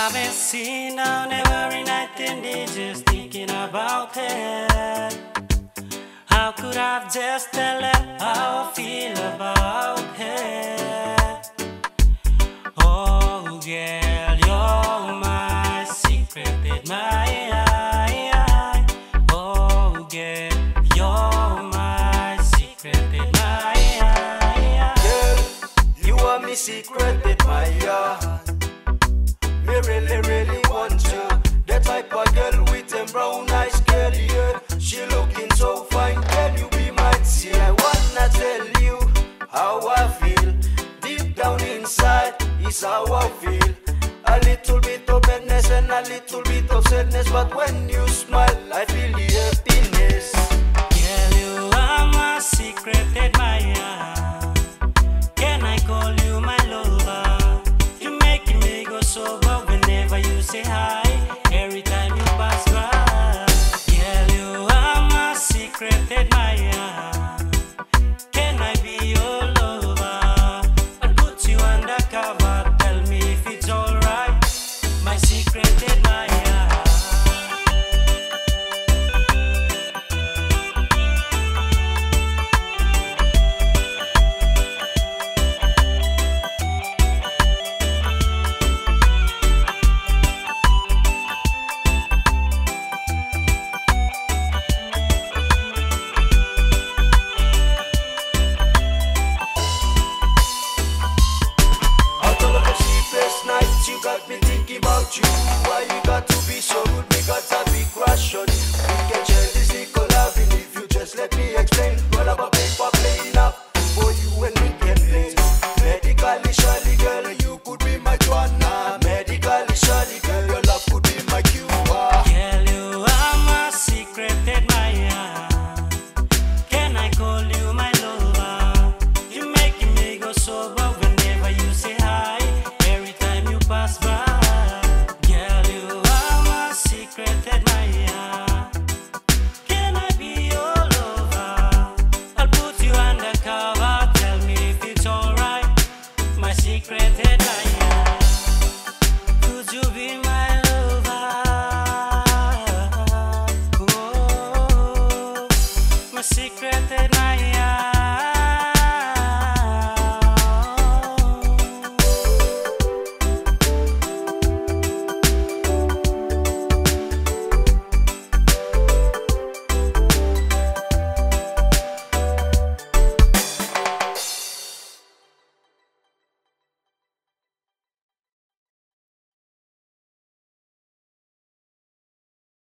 haven't seen her every night and day, just thinking about her. How could I just tell her how I feel about her? Oh girl, you're my secret admirer. Oh girl, you're my secret admirer. Girl, you are my secret admirer. Me really, really want you. The type of girl with them brown eyes, girl, yeah. She looking so fine, can you be mine? See, I wanna tell you how I feel. Deep down inside is how I feel. A little bit of madness and a little bit of sadness, but when you smile, I feel the happiness. Girl, you are my secret admirer. Can I call you my lover? You make me go sober whenever you say hi. Every time you pass by. Girl, you are my secret admirer. Can I be your lover? I'll put you undercover. Tell me if it's alright. My secret admirer. You got me thinking about you. Why you got to be so good? We got a big crush on you. We can share this equal loving if you just let me explain. What about big pop?